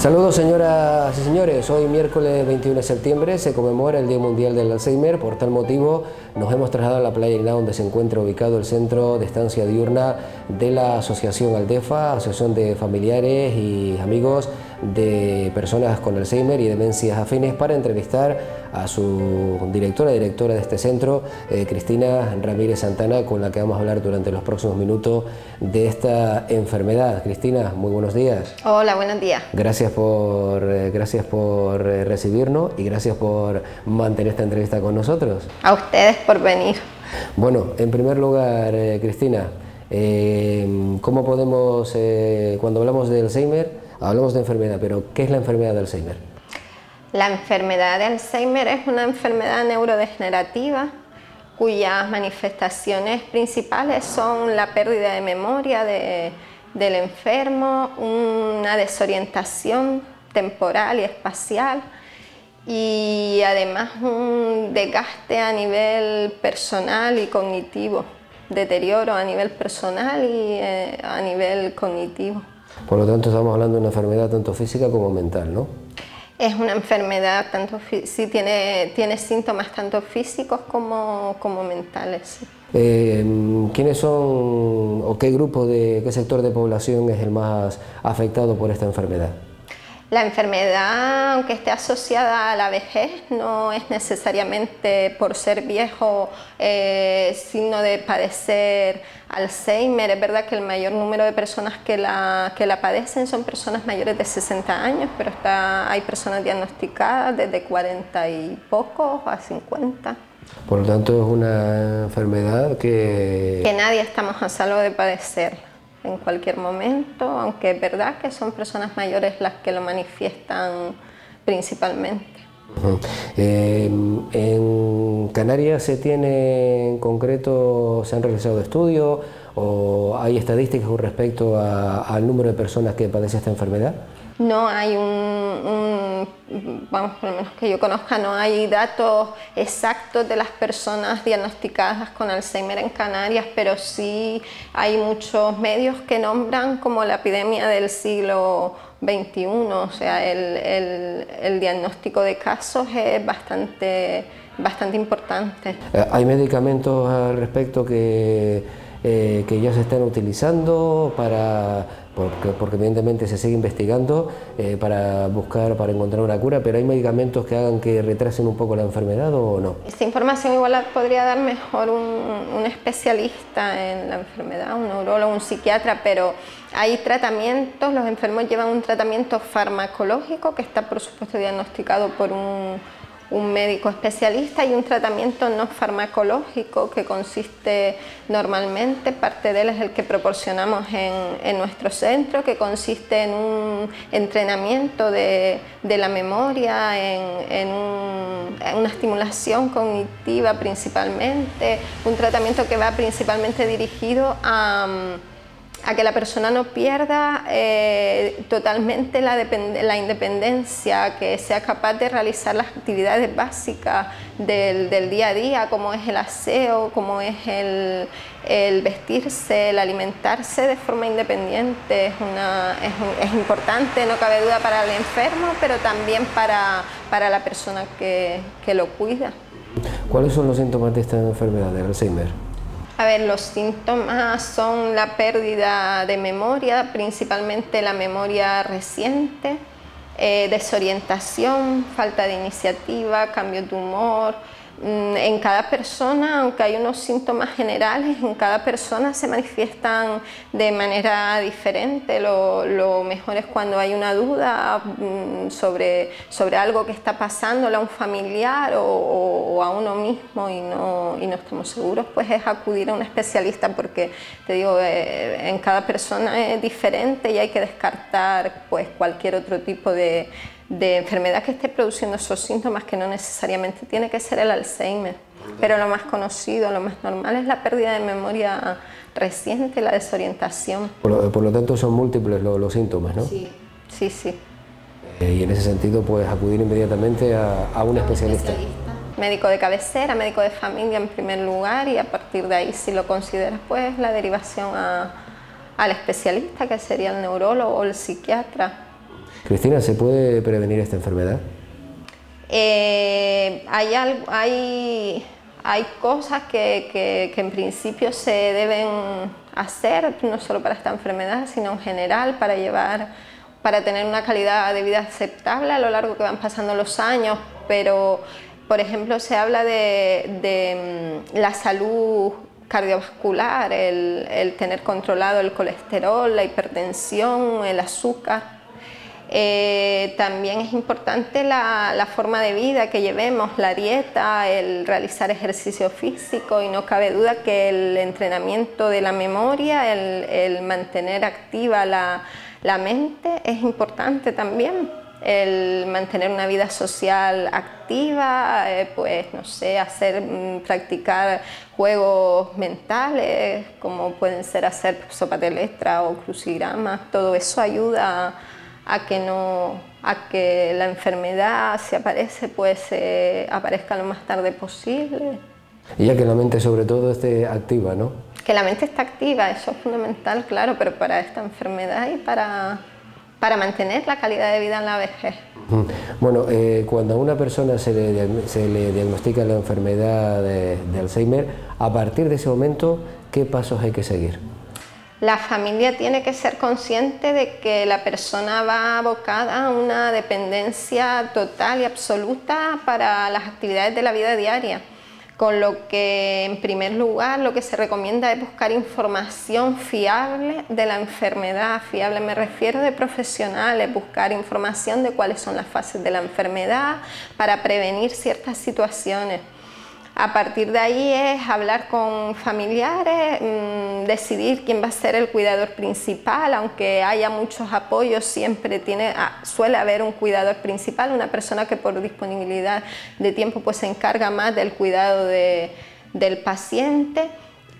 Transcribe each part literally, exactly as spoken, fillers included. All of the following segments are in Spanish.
Saludos señoras y señores, hoy miércoles veintiuno de septiembre se conmemora el Día Mundial del Alzheimer. Por tal motivo nos hemos trasladado a la playa Iná, donde se encuentra ubicado el centro de estancia diurna de la Asociación Aldefa, Asociación de Familiares y Amigos de Personas con Alzheimer y Demencias Afines, para entrevistar a su directora, directora de este centro, eh, Cristina Ramírez Santana, con la que vamos a hablar durante los próximos minutos de esta enfermedad. Cristina, muy buenos días. Hola, buenos días. Gracias por, eh, gracias por eh, recibirnos y gracias por mantener esta entrevista con nosotros. A ustedes por venir. Bueno, en primer lugar, eh, Cristina, eh, ¿cómo podemos, eh, cuando hablamos de Alzheimer, hablamos de enfermedad, pero ¿qué es la enfermedad de Alzheimer? La enfermedad de Alzheimer es una enfermedad neurodegenerativa cuyas manifestaciones principales son la pérdida de memoria de, del enfermo, una desorientación temporal y espacial y además un desgaste a nivel personal y cognitivo, deterioro a nivel personal y eh, a nivel cognitivo. Por lo tanto, estamos hablando de una enfermedad tanto física como mental, ¿no? Es una enfermedad, tanto sí, tiene, tiene síntomas tanto físicos como, como mentales. Eh, ¿Quiénes son o qué grupo, de qué sector de población es el más afectado por esta enfermedad? La enfermedad, aunque esté asociada a la vejez, no es necesariamente por ser viejo eh, signo de padecer Alzheimer. Es verdad que el mayor número de personas que la, que la padecen son personas mayores de sesenta años, pero está, hay personas diagnosticadas desde cuarenta y pocos a cincuenta. Por lo tanto, es una enfermedad que... que nadie estamos a salvo de padecer en cualquier momento, aunque es verdad que son personas mayores las que lo manifiestan principalmente. Uh-huh. eh, ¿En Canarias se tiene en concreto, se han realizado estudios o hay estadísticas con respecto a, al número de personas que padecen esta enfermedad? No hay un, un, vamos, por lo menos que yo conozca, no hay datos exactos de las personas diagnosticadas con Alzheimer en Canarias, pero sí hay muchos medios que nombran como la epidemia del siglo veintiuno, o sea, el, el, el diagnóstico de casos es bastante, bastante importante. ¿Hay medicamentos al respecto que, eh, que ya se están utilizando para... Porque, porque evidentemente se sigue investigando eh, para buscar, para encontrar una cura, pero ¿hay medicamentos que hagan que retrasen un poco la enfermedad o no? Esta información igual la podría dar mejor un, un especialista en la enfermedad, un neurólogo, un psiquiatra, pero hay tratamientos, los enfermos llevan un tratamiento farmacológico que está por supuesto diagnosticado por un un médico especialista y un tratamiento no farmacológico que consiste normalmente, parte de él es el que proporcionamos en, en nuestro centro, que consiste en un entrenamiento de, de la memoria, en, en, un, en una estimulación cognitiva principalmente, un tratamiento que va principalmente dirigido a a que la persona no pierda eh, totalmente la, la independencia, que sea capaz de realizar las actividades básicas del, del día a día, como es el aseo, como es el, el vestirse, el alimentarse de forma independiente. Es, una, es, un, es importante, no cabe duda, para el enfermo, pero también para, para la persona que, que lo cuida. ¿Cuáles son los síntomas de esta enfermedad de Alzheimer? A ver, los síntomas son la pérdida de memoria, principalmente la memoria reciente, eh, desorientación, falta de iniciativa, cambios de humor. En cada persona, aunque hay unos síntomas generales, en cada persona se manifiestan de manera diferente. Lo, lo mejor es cuando hay una duda sobre, sobre algo que está pasándole a un familiar o, o a uno mismo y no, y no estamos seguros, pues es acudir a un especialista, porque te digo, eh, en cada persona es diferente y hay que descartar pues cualquier otro tipo de de enfermedad que esté produciendo esos síntomas, que no necesariamente tiene que ser el Alzheimer, pero lo más conocido, lo más normal es la pérdida de memoria reciente, la desorientación. Por lo, por lo tanto son múltiples los, los síntomas, ¿no? Sí, sí, sí. Eh, y en ese sentido puedes acudir inmediatamente a, a un especialista. especialista. Médico de cabecera, médico de familia en primer lugar, y a partir de ahí, si lo consideras, pues la derivación a, al especialista, que sería el neurólogo o el psiquiatra. Cristina, ¿se puede prevenir esta enfermedad? Eh, hay, algo, hay, hay cosas que, que, que en principio se deben hacer, no solo para esta enfermedad, sino en general, para llevar, para tener una calidad de vida aceptable a lo largo que van pasando los años, pero por ejemplo se habla de, de la salud cardiovascular, el, el tener controlado el colesterol, la hipertensión, el azúcar. Eh, también es importante la, la forma de vida que llevemos, la dieta, el realizar ejercicio físico, y no cabe duda que el entrenamiento de la memoria, el, el mantener activa la, la mente es importante también. El mantener una vida social activa, eh, pues no sé, hacer, practicar juegos mentales como pueden ser hacer sopa de letra o crucigramas, todo eso ayuda a a que, no, a que la enfermedad, si aparece, pues eh, aparezca lo más tarde posible. Y ya que la mente sobre todo esté activa, ¿no? Que la mente esté activa, eso es fundamental, claro, pero para esta enfermedad y para, para mantener la calidad de vida en la vejez. Bueno, eh, cuando a una persona se le, se le diagnostica la enfermedad de, de Alzheimer, a partir de ese momento, ¿qué pasos hay que seguir? La familia tiene que ser consciente de que la persona va abocada a una dependencia total y absoluta para las actividades de la vida diaria, con lo que en primer lugar lo que se recomienda es buscar información fiable de la enfermedad. Fiable me refiero de profesionales, buscar información de cuáles son las fases de la enfermedad para prevenir ciertas situaciones. A partir de ahí es hablar con familiares, mmm, decidir quién va a ser el cuidador principal, aunque haya muchos apoyos, siempre tiene, ah, suele haber un cuidador principal, una persona que por disponibilidad de tiempo pues se encarga más del cuidado de, del paciente,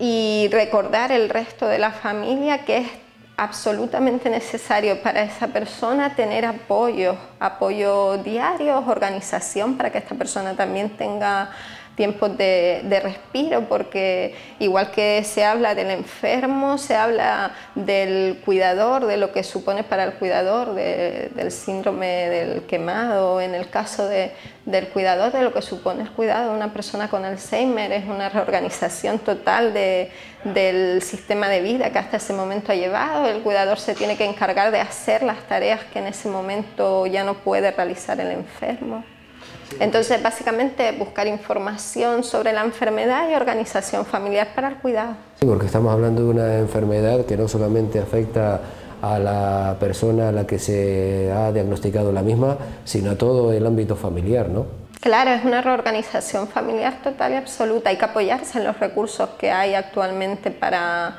y recordar el resto de la familia que es absolutamente necesario para esa persona tener apoyo, apoyo diario, organización para que esta persona también tenga tiempos de, de respiro, porque igual que se habla del enfermo, se habla del cuidador, de lo que supone para el cuidador, de, del síndrome del quemado, en el caso de, del cuidador, de lo que supone el cuidado de una persona con Alzheimer. Es una reorganización total de, del sistema de vida que hasta ese momento ha llevado. El cuidador se tiene que encargar de hacer las tareas que en ese momento ya no puede realizar el enfermo. Entonces, básicamente, buscar información sobre la enfermedad y organización familiar para el cuidado. Sí, porque estamos hablando de una enfermedad que no solamente afecta a la persona a la que se ha diagnosticado la misma, sino a todo el ámbito familiar, ¿no? Claro, es una reorganización familiar total y absoluta. Hay que apoyarse en los recursos que hay actualmente para,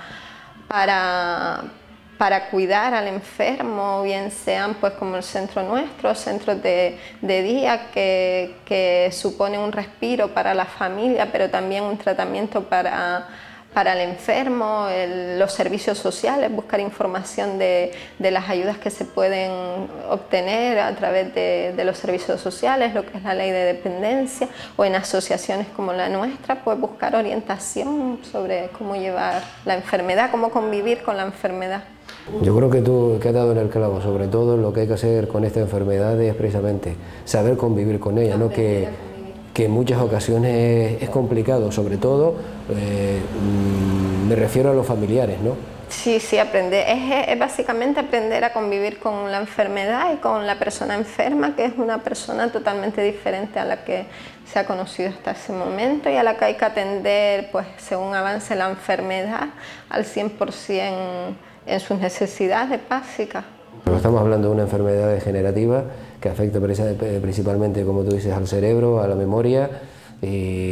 para, para cuidar al enfermo, bien sean pues como el centro nuestro, centros de, de día que, que supone un respiro para la familia, pero también un tratamiento para, para el enfermo, el, los servicios sociales, buscar información de, de las ayudas que se pueden obtener a través de, de los servicios sociales, lo que es la ley de dependencia, o en asociaciones como la nuestra, pues buscar orientación sobre cómo llevar la enfermedad, cómo convivir con la enfermedad. Yo creo que tú que has dado en el clavo, sobre todo lo que hay que hacer con esta enfermedad es precisamente saber convivir con ella, ¿no? que, que en muchas ocasiones es complicado, sobre todo eh, me refiero a los familiares, ¿no? Sí, sí, aprender, es, es básicamente aprender a convivir con la enfermedad y con la persona enferma, que es una persona totalmente diferente a la que se ha conocido hasta ese momento y a la que hay que atender, pues según avance la enfermedad, al cien por cien en sus necesidades básicas. Pero estamos hablando de una enfermedad degenerativa que afecta principalmente, como tú dices, al cerebro, a la memoria, y,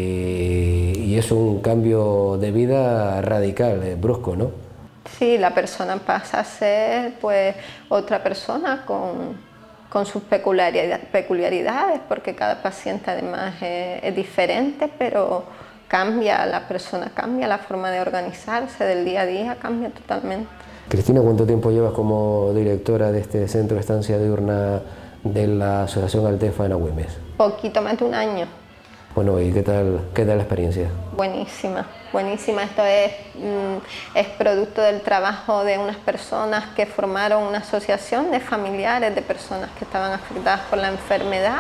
y es un cambio de vida radical, eh, brusco, ¿no? Sí, la persona pasa a ser pues otra persona con, con sus peculiaridades, peculiaridades, porque cada paciente además es, es diferente, pero cambia, la persona cambia, la forma de organizarse del día a día cambia totalmente. Cristina, ¿cuánto tiempo llevas como directora de este centro de estancia diurna de la Asociación Altefa en Agüimes? Poquito más de un año. Bueno, ¿y qué tal, qué tal la experiencia? Buenísima, buenísima. Esto es, mm, es producto del trabajo de unas personas que formaron una asociación de familiares de personas que estaban afectadas por la enfermedad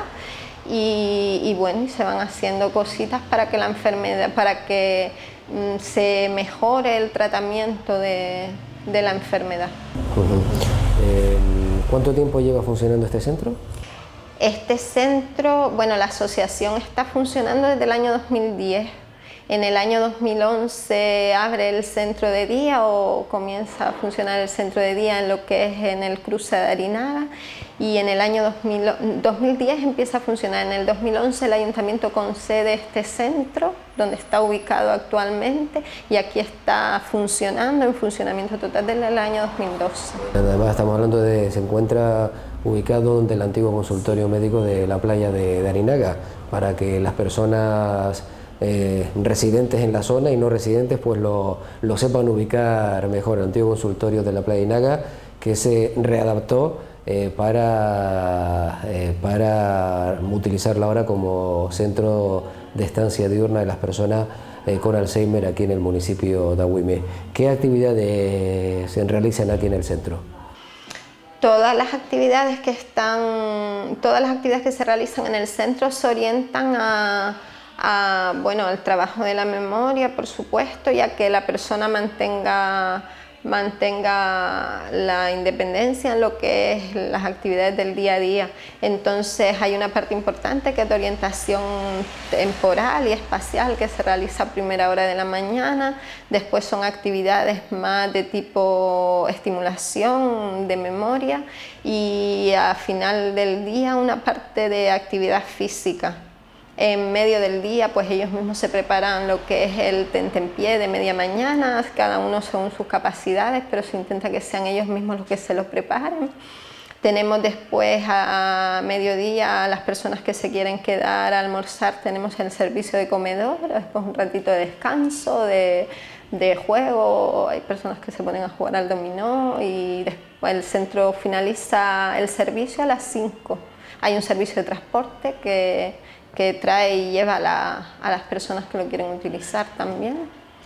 y, y bueno, y se van haciendo cositas para que la enfermedad, para que mm, se mejore el tratamiento de, de la enfermedad. Uh-huh. eh, ¿Cuánto tiempo lleva funcionando este centro? Este centro, bueno, la asociación está funcionando desde el año dos mil diez. En el año dos mil once abre el centro de día o comienza a funcionar el centro de día en lo que es en el cruce de Arinaga, y en el año dos mil, dos mil diez empieza a funcionar. En el dos mil once el ayuntamiento concede este centro donde está ubicado actualmente y aquí está funcionando en funcionamiento total desde el año dos mil doce. Además estamos hablando de, se encuentra ubicado donde el antiguo consultorio médico de la playa de, de Arinaga, para que las personas Eh, residentes en la zona y no residentes pues lo, lo sepan ubicar mejor. El antiguo consultorio de la playa de Inaga, que se readaptó eh, para, eh, para utilizarla ahora como centro de estancia diurna de las personas eh, con Alzheimer aquí en el municipio de Agüime. ¿Qué actividades se realizan aquí en el centro? Todas las actividades que están, todas las actividades que se realizan en el centro se orientan a A, bueno, al trabajo de la memoria, por supuesto, y a que la persona mantenga, mantenga la independencia en lo que es las actividades del día a día. Entonces hay una parte importante que es de orientación temporal y espacial que se realiza a primera hora de la mañana. Después son actividades más de tipo estimulación de memoria y a final del día una parte de actividad física. En medio del día, pues ellos mismos se preparan lo que es el tentempié de media mañana, cada uno según sus capacidades, pero se intenta que sean ellos mismos los que se lo preparen. Tenemos después a mediodía a las personas que se quieren quedar a almorzar, tenemos el servicio de comedor, después un ratito de descanso, de, de juego, hay personas que se ponen a jugar al dominó y después el centro finaliza el servicio a las cinco. Hay un servicio de transporte que que trae y lleva a, la, a las personas que lo quieren utilizar también.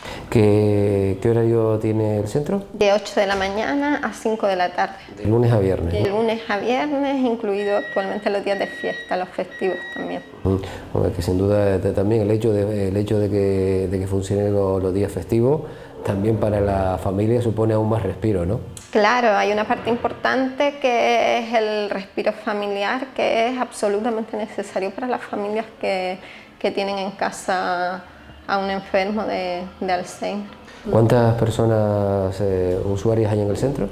¿Qué, ¿Qué horario tiene el centro? De ocho de la mañana a cinco de la tarde. De lunes a viernes. De lunes a viernes, incluido actualmente los días de fiesta, los festivos también. Bueno, que sin duda también el hecho de, el hecho de, que, de que funcionen los, los días festivos, también para la familia supone aún más respiro, ¿no? Claro, hay una parte importante que es el respiro familiar, que es absolutamente necesario para las familias que, que tienen en casa a un enfermo de, de Alzheimer. ¿Cuántas personas eh, usuarias hay en el centro?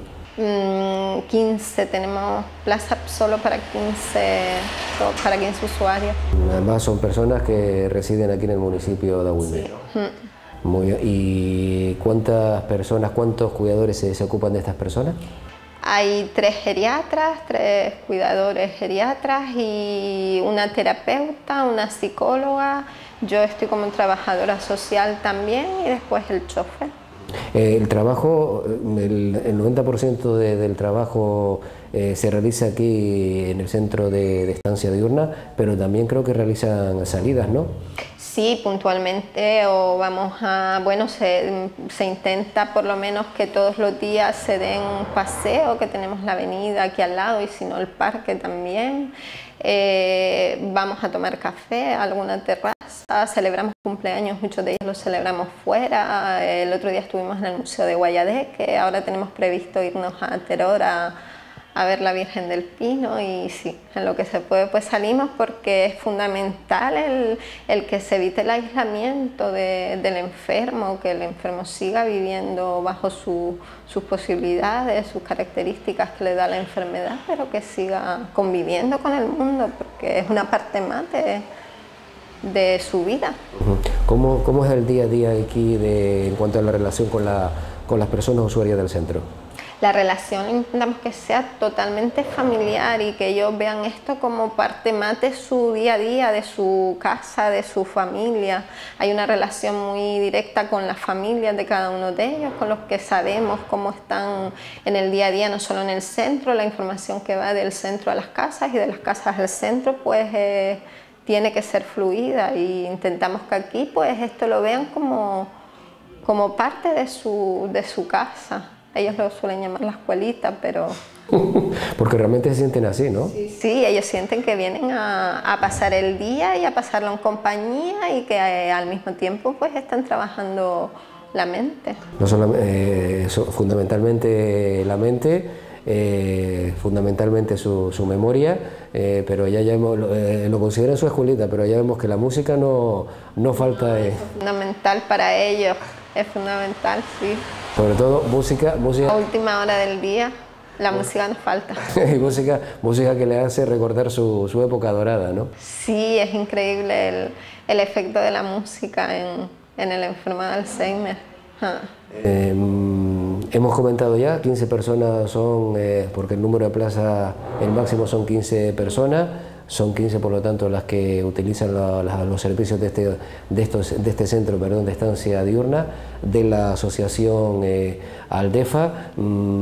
Mm, quince, tenemos plaza solo para quince, para quince usuarios. Además son personas que residen aquí en el municipio de Agüime. Sí. Mm. Muy bien. ¿Y cuántas personas, cuántos cuidadores se, se ocupan de estas personas? Hay tres geriatras, tres cuidadores geriatras y una terapeuta, una psicóloga. Yo estoy como trabajadora social también y después el chofer. Eh, el trabajo, el, el noventa por ciento de, del trabajo eh, se realiza aquí en el centro de, de estancia diurna, pero también creo que realizan salidas, ¿no? Sí, puntualmente, o vamos a, bueno, se, se intenta por lo menos que todos los días se den un paseo, que tenemos la avenida aquí al lado y si no el parque también. Eh, vamos a tomar café a alguna terraza, celebramos cumpleaños, muchos de ellos los celebramos fuera. El otro día estuvimos en el Museo de Guayadeque, ahora tenemos previsto irnos a Teror a, a ver la Virgen del Pino y sí, en lo que se puede pues salimos porque es fundamental el, el que se evite el aislamiento de, del enfermo, que el enfermo siga viviendo bajo su, sus posibilidades, sus características que le da la enfermedad, pero que siga conviviendo con el mundo porque es una parte más de, de su vida. ¿Cómo, cómo es el día a día aquí de, en cuanto a la relación con, la, con las personas usuarias del centro? La relación intentamos que sea totalmente familiar y que ellos vean esto como parte más de su día a día, de su casa, de su familia. Hay una relación muy directa con las familias de cada uno de ellos, con los que sabemos cómo están en el día a día, no solo en el centro, la información que va del centro a las casas y de las casas al centro, pues eh, tiene que ser fluida y intentamos que aquí pues esto lo vean como, como parte de su, de su casa. Ellos lo suelen llamar la escuelita, pero... Porque realmente se sienten así, ¿no? Sí, sí, ellos sienten que vienen a, a pasar el día y a pasarlo en compañía y que eh, al mismo tiempo pues están trabajando la mente. No solamente, eh, fundamentalmente la mente, eh, fundamentalmente su, su memoria, eh, pero ya, ya hemos, eh, lo consideran su escuelita, pero ya vemos que la música no, no falta. Eh. Es fundamental para ellos, es fundamental, sí. Sobre todo música, música. A última hora del día, la música nos falta. Y música, música que le hace recordar su, su época dorada, ¿no? Sí, es increíble el, el efecto de la música en, en el enfermo de Alzheimer. Ah. Eh, hemos comentado ya, quince personas son, eh, porque el número de plaza, el máximo son quince personas, son quince por lo tanto las que utilizan la, la, los servicios de este, de, estos, de este centro perdón, de estancia diurna, de la asociación eh, Aldefa.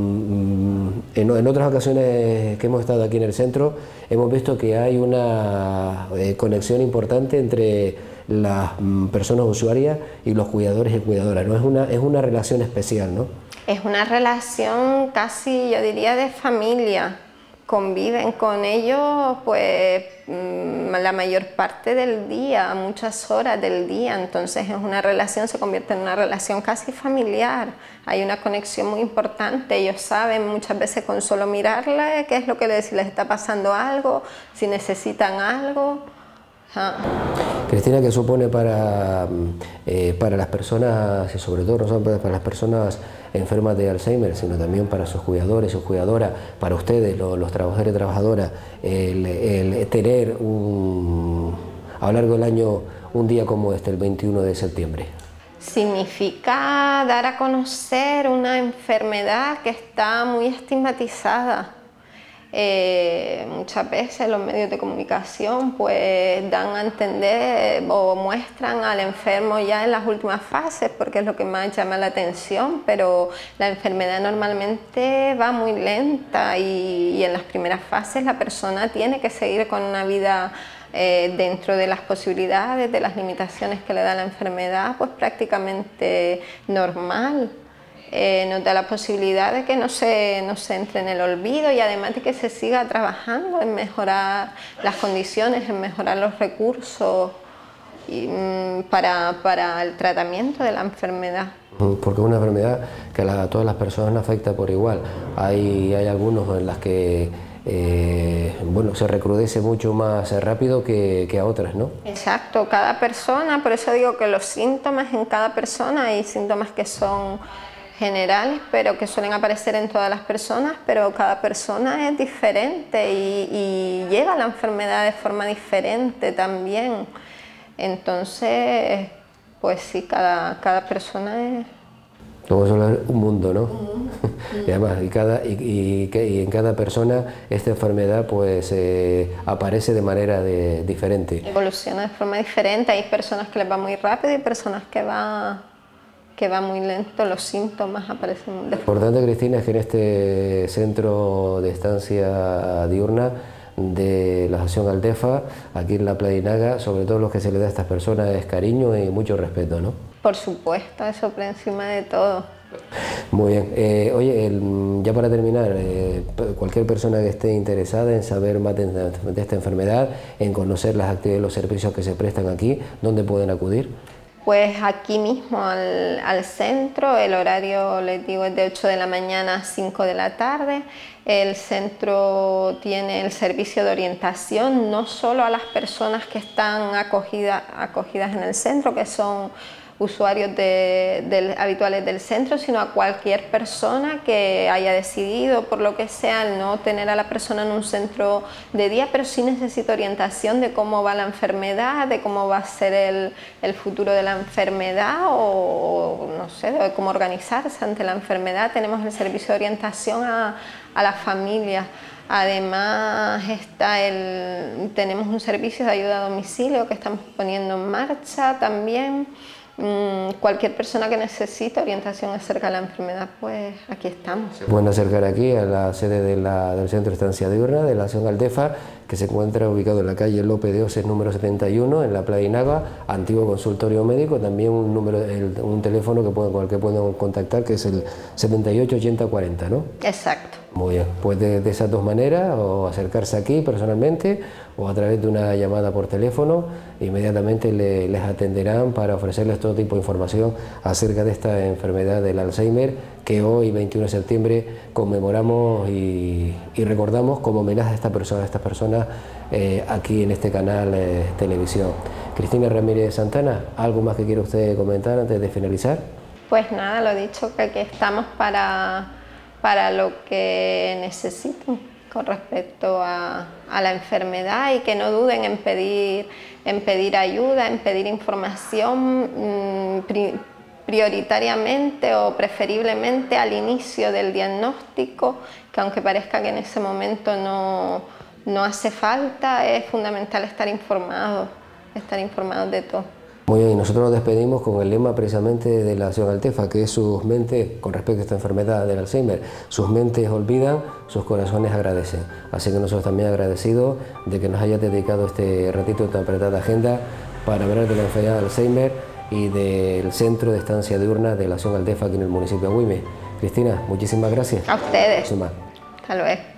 Mm, en, en otras ocasiones que hemos estado aquí en el centro, hemos visto que hay una eh, conexión importante entre las personas usuarias y los cuidadores y cuidadoras, ¿no? Es una, es una relación especial, ¿no? Es una relación casi, yo diría, de familia. Conviven con ellos pues la mayor parte del día, muchas horas del día, entonces es una relación, se convierte en una relación casi familiar. Hay una conexión muy importante, ellos saben muchas veces con solo mirarla qué es lo que les, si les está pasando algo, si necesitan algo. Ah. Cristina, ¿qué supone para, eh, para las personas, y sobre todo no solo para las personas enfermas de Alzheimer, sino también para sus cuidadores, sus cuidadoras, para ustedes, los, los trabajadores y trabajadoras, el, el tener un, a lo largo del año un día como este, el veintiuno de septiembre? Significa dar a conocer una enfermedad que está muy estigmatizada. Eh, muchas veces los medios de comunicación pues dan a entender o muestran al enfermo ya en las últimas fases porque es lo que más llama la atención, pero la enfermedad normalmente va muy lenta y, y en las primeras fases la persona tiene que seguir con una vida eh, dentro de las posibilidades, de las limitaciones que le da la enfermedad, pues prácticamente normal. Eh, nos da la posibilidad de que no se, no se entre en el olvido y además de que se siga trabajando en mejorar las condiciones, en mejorar los recursos y, mm, para, para el tratamiento de la enfermedad. Porque es una enfermedad que a, la, a todas las personas afecta por igual. Hay, hay algunos en las que eh, bueno, se recrudece mucho más rápido que, que a otras, ¿no? Exacto, cada persona, por eso digo que los síntomas en cada persona, hay síntomas que son generales, pero que suelen aparecer en todas las personas, pero cada persona es diferente y, y lleva la enfermedad de forma diferente también. Entonces, pues sí, cada, cada persona es... Vamos a hablar un mundo, ¿no? Uh-huh. Y además, y, cada, y, y, y en cada persona esta enfermedad pues eh, aparece de manera de, diferente. Evoluciona de forma diferente, hay personas que les va muy rápido y personas que va... que va muy lento, los síntomas aparecen. Lo importante, Cristina, es que en este centro de estancia diurna de la Asociación Aldefa, aquí en la Pladinaga, sobre todo lo que se le da a estas personas es cariño y mucho respeto, ¿no? Por supuesto, eso por encima de todo. Muy bien. Eh, oye, el, ya para terminar, eh, cualquier persona que esté interesada en saber más de, de esta enfermedad, en conocer las actividades y los servicios que se prestan aquí, ¿dónde pueden acudir? Pues aquí mismo al, al centro, el horario les digo es de ocho de la mañana a cinco de la tarde. El centro tiene el servicio de orientación no solo a las personas que están acogida, acogidas en el centro, que son usuarios de, de, habituales del centro, sino a cualquier persona que haya decidido, por lo que sea, no tener a la persona en un centro de día, pero sí necesita orientación de cómo va la enfermedad, de cómo va a ser el, el futuro de la enfermedad o, o no sé, de cómo organizarse ante la enfermedad. Tenemos el servicio de orientación a, a la familia. Además está el, tenemos un servicio de ayuda a domicilio que estamos poniendo en marcha también. cualquier persona que necesite orientación acerca de la enfermedad, pues aquí estamos. Se pueden acercar aquí a la sede de la, del Centro de Estancia Diurna de la Acción Altefa, que se encuentra ubicado en la calle Lope de Oses número setenta y uno, en la Playa Inagua, antiguo consultorio médico, también un número, el, un teléfono que pueden, con el que pueden contactar, que es el setenta y ocho ochenta cuarenta, ¿no? Exacto. Muy bien, pues de, de esas dos maneras, o acercarse aquí personalmente, o a través de una llamada por teléfono, inmediatamente le, les atenderán para ofrecerles todo tipo de información acerca de esta enfermedad del Alzheimer, que hoy, veintiuno de septiembre, conmemoramos y, y recordamos como homenaje a esta persona, a estas personas eh, aquí en este canal eh, televisión. Cristina Ramírez Santana, ¿algo más que quiera usted comentar antes de finalizar? Pues nada, lo dicho, que aquí estamos para, para lo que necesiten con respecto a, a la enfermedad, y que no duden en pedir, en pedir ayuda, en pedir información, mmm, pri, prioritariamente o preferiblemente al inicio del diagnóstico, que aunque parezca que en ese momento no, no hace falta, es fundamental estar informados, estar informados de todo. Muy bien, y nosotros nos despedimos con el lema precisamente de la Acción Altefa, que es sus mentes, con respecto a esta enfermedad del Alzheimer, sus mentes olvidan, sus corazones agradecen. Así que nosotros también agradecidos de que nos haya dedicado este ratito de tan apretada agenda para hablar de la enfermedad del Alzheimer y del Centro de Estancia Diurna de la Acción Altefa aquí en el municipio de Güímar. Cristina, muchísimas gracias. A ustedes. Hasta luego.